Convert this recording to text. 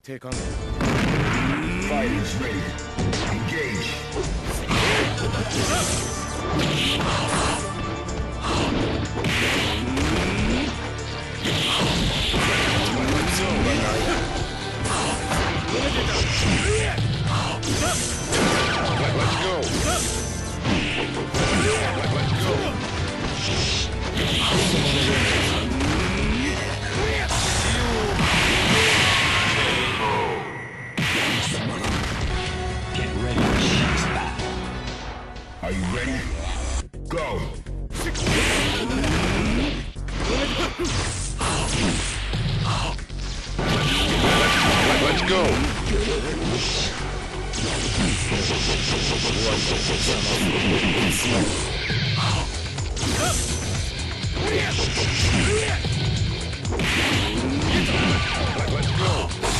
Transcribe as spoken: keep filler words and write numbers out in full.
Take on. Fighters ready. Engage. Let's go. Let's go. Get ready for next battle. Are you ready? Go. Let's go. Let's go.